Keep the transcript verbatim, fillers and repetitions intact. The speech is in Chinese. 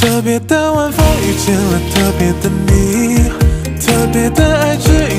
特别的晚风遇见了特别的你，特别的爱只